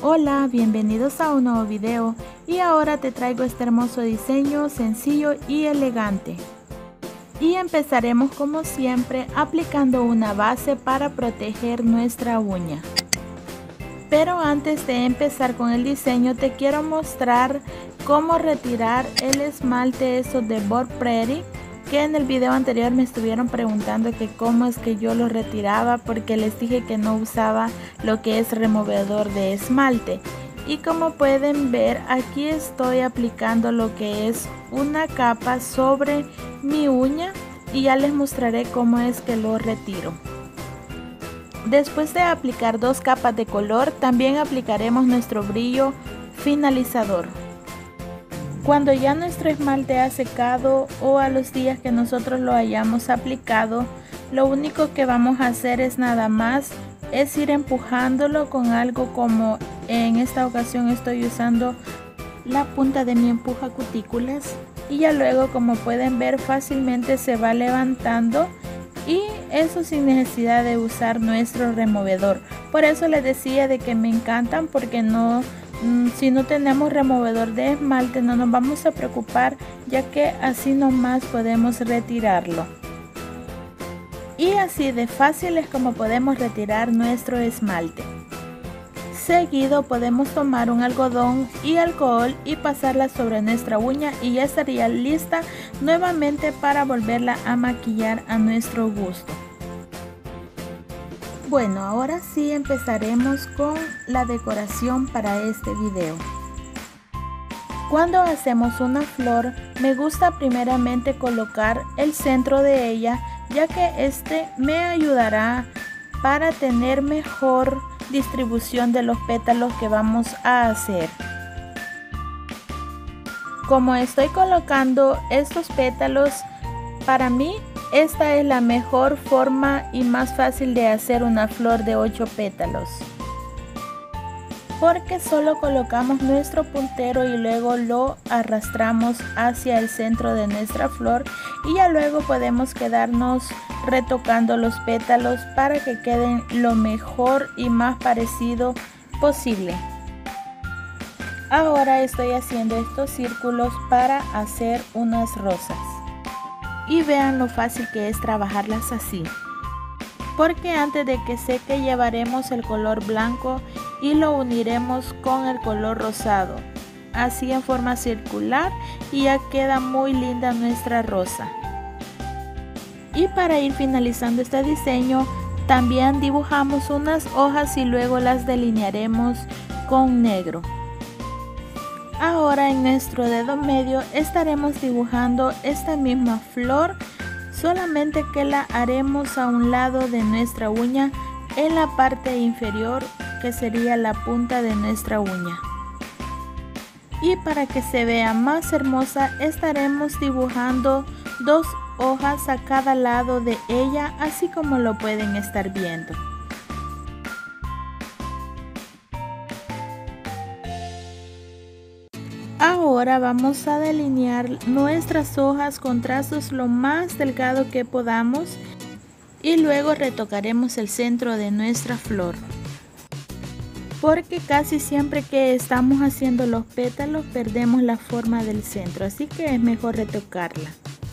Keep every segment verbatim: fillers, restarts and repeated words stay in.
Hola, bienvenidos a un nuevo video y ahora te traigo este hermoso diseño sencillo y elegante. Y empezaremos como siempre aplicando una base para proteger nuestra uña. Pero antes de empezar con el diseño te quiero mostrar cómo retirar el esmalte esos de Born Pretty, que en el video anterior me estuvieron preguntando que cómo es que yo lo retiraba porque les dije que no usaba lo que es removedor de esmalte. Y como pueden ver, aquí estoy aplicando lo que es una capa sobre mi uña y ya les mostraré cómo es que lo retiro. Después de aplicar dos capas de color, también aplicaremos nuestro brillo finalizador. Cuando ya nuestro esmalte ha secado o a los días que nosotros lo hayamos aplicado, lo único que vamos a hacer es nada más es ir empujándolo con algo, como en esta ocasión estoy usando la punta de mi empuja cutículas, y ya luego, como pueden ver, fácilmente se va levantando, y eso sin necesidad de usar nuestro removedor. Por eso les decía de que me encantan, porque no si no tenemos removedor de esmalte no nos vamos a preocupar, ya que así nomás podemos retirarlo. Y así de fácil es como podemos retirar nuestro esmalte. Seguido podemos tomar un algodón y alcohol y pasarla sobre nuestra uña y ya estaría lista nuevamente para volverla a maquillar a nuestro gusto. Bueno, ahora sí empezaremos con la decoración para este video. Cuando hacemos una flor, me gusta primeramente colocar el centro de ella, ya que este me ayudará para tener mejor distribución de los pétalos que vamos a hacer. Como estoy colocando estos pétalos, para mí esta es la mejor forma y más fácil de hacer una flor de ocho pétalos, porque solo colocamos nuestro puntero y luego lo arrastramos hacia el centro de nuestra flor y ya luego podemos quedarnos retocando los pétalos para que queden lo mejor y más parecido posible. Ahora estoy haciendo estos círculos para hacer unas rosas. Y vean lo fácil que es trabajarlas así, porque antes de que seque llevaremos el color blanco y lo uniremos con el color rosado, así en forma circular, y ya queda muy linda nuestra rosa. Y para ir finalizando este diseño también dibujamos unas hojas y luego las delinearemos con negro. Ahora en nuestro dedo medio estaremos dibujando esta misma flor, solamente que la haremos a un lado de nuestra uña, en la parte inferior, que sería la punta de nuestra uña. Y para que se vea más hermosa estaremos dibujando dos hojas a cada lado de ella, así como lo pueden estar viendo. Ahora vamos a delinear nuestras hojas con trazos lo más delgado que podamos y luego retocaremos el centro de nuestra flor, porque casi siempre que estamos haciendo los pétalos perdemos la forma del centro, así que es mejor retocarla.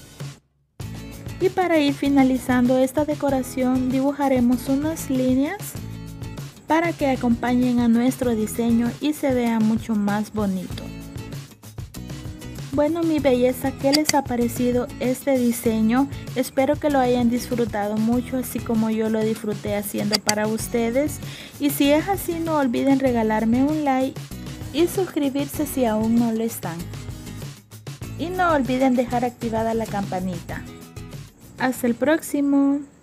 Y para ir finalizando esta decoración dibujaremos unas líneas para que acompañen a nuestro diseño y se vea mucho más bonito. Bueno, mi belleza, ¿qué les ha parecido este diseño? Espero que lo hayan disfrutado mucho, así como yo lo disfruté haciendo para ustedes. Y si es así, no olviden regalarme un like y suscribirse si aún no lo están. Y no olviden dejar activada la campanita. Hasta el próximo.